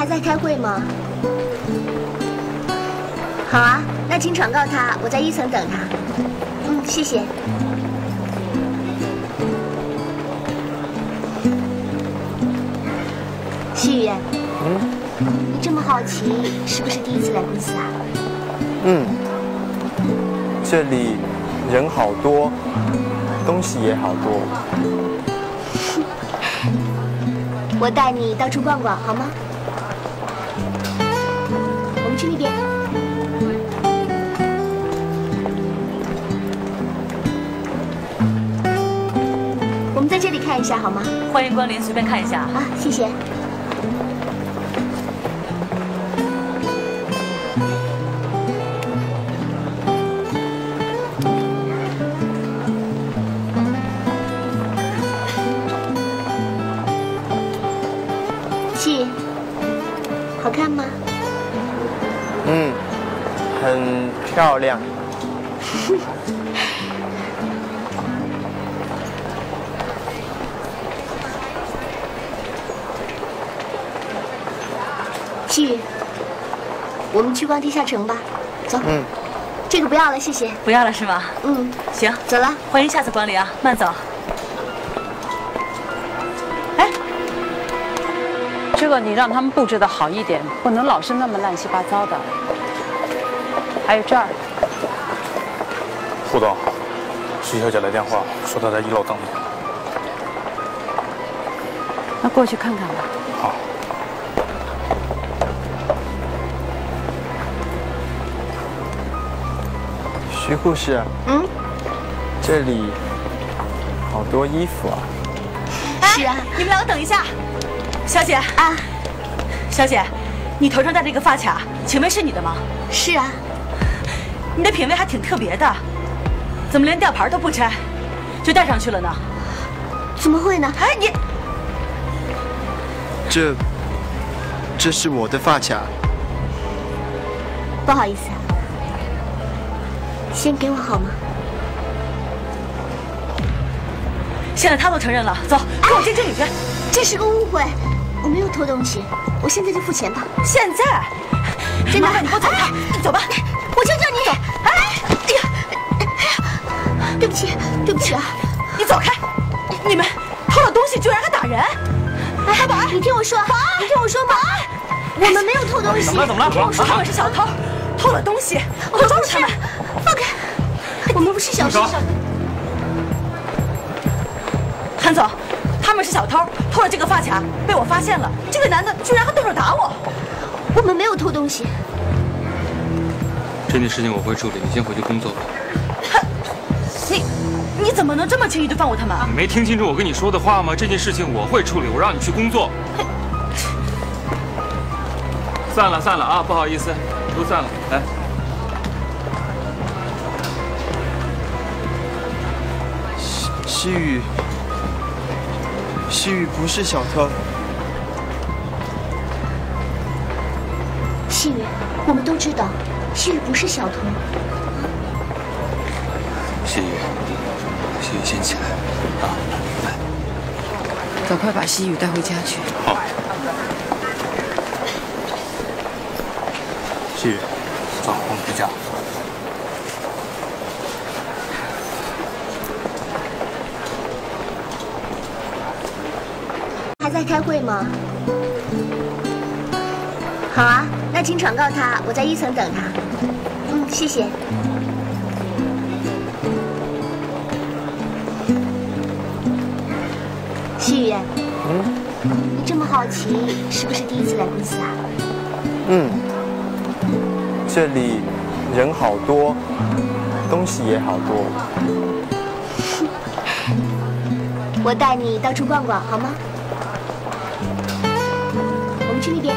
在开会吗？好啊，那请转告他，我在1层等他。嗯，谢谢。西雨，你这么好奇，是不是第一次来公司啊？ 这里人好多，东西也好多。 我带你到处逛逛，好吗？我们去那边。我们在这里看一下，好吗？ 欢迎光临，随便看一下啊，谢谢。好看吗？ 很漂亮。 西雨，我们去逛地下城吧，走。这个不要了，谢谢。 不要了是吗？行， 走了。 欢迎下次光临啊，慢走。 这个你让他们布置的好一点，不能老是那么乱七八糟的。还有这儿， 胡总，徐小姐来电话，说她在1楼等你。 那过去看看吧。 好。 徐护士，这里好多衣服啊。 是啊，你们两个等一下。小姐啊，小姐，你头上戴这个发卡，请问是你的吗？ 是啊。 你的品味还挺特别的，怎么连吊牌都不拆，就戴上去了呢？ 怎么会呢？ 哎，你这是我的发卡。 不好意思啊，先给我好吗？ 现在他都承认了，走，跟我进经理去。 这是个误会，我没有偷东西，我现在就付钱吧。 现在？ 真的？ 你给我走开！走吧， 我求求你！走！哎呀，对不起，对不起啊！ 你走开！你们偷了东西居然还打人！ 哎，保安，你听我说，保安，你听我说，保安，我们没有偷东西。 怎么了？ 你听我说，他们是小偷，偷了东西，我抓住他们！ 放开！我们不是小偷。 韩总，他们是小偷，偷了这个发卡，被我发现了。这个男的居然还动手打我！ 我们没有偷东西。 这件事情我会处理，你先回去工作吧。 你怎么能这么轻易就放过他们啊？ 你没听清楚我跟你说的话吗？这件事情我会处理，我让你去工作。散了啊，不好意思，都散了，来。 西雨不是小偷。 西雨，我们都知道，西雨不是小偷。 西雨先起来啊，来， 赶快把西雨带回家去。 好。西雨，走，我们回家。 还在开会吗？好啊，那请转告他，我在1层等他。谢谢。西雨，你这么好奇，是不是第一次来公司啊？ 这里人好多，东西也好多。 我带你到处逛逛，好吗？我们去那边。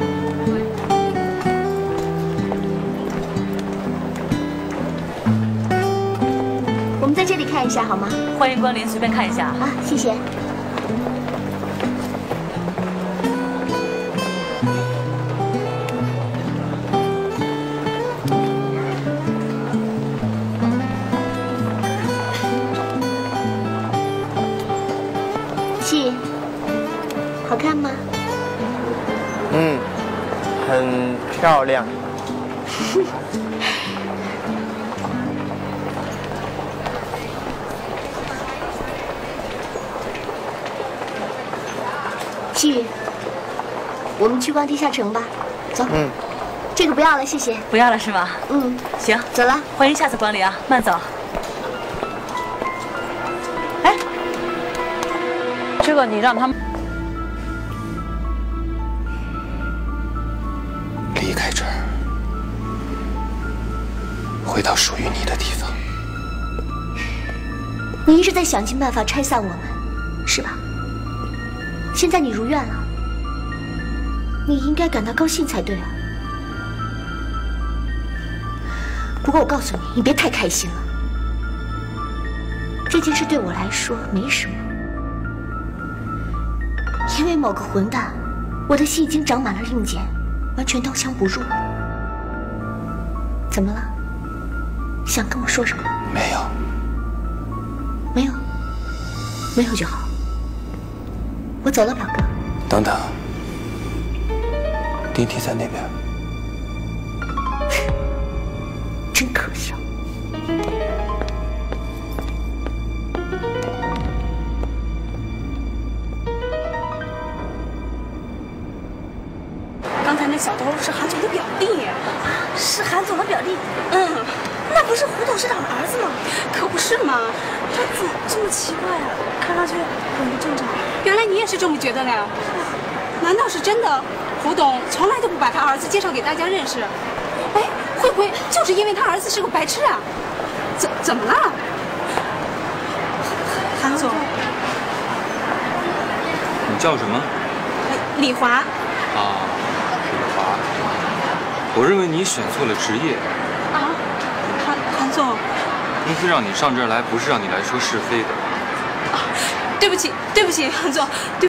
我们在这里看一下，好吗？ 欢迎光临，随便看一下啊，谢谢。好看吗？ 很漂亮。 细雨，我们去逛地下城吧，走。这个不要了，谢谢。 不要了是吗？行， 走了。 欢迎下次光临啊，慢走。哎， 这个你让他们离开这儿，回到属于你的地方。 你一直在想尽办法拆散我们，是吧？现在你如愿了，你应该感到高兴才对啊。不过我告诉你，你别太开心了。这件事对我来说没什么，因为某个混蛋，我的心已经长满了硬茧，完全刀枪不入。怎么了？想跟我说什么？ 没有。 没有，没有就好。我走了，表哥。 等等，电梯在那边。 真可笑。 刚才那小偷是韩总的表弟。 是韩总的表弟？ 那不是胡董事长的儿子吗？可不是嘛，他怎么这么奇怪啊？看上去很不正常。原来你也是这么觉得的呀？难道是真的？胡董从来都不把他儿子介绍给大家认识？哎，会不会就是因为他儿子是个白痴啊？怎么了？韩总， 你叫什么？ 李华。 啊，李华。我认为你选错了职业。 啊，韩总。 公司让你上这儿来，不是让你来说是非的。 对不起，韩总。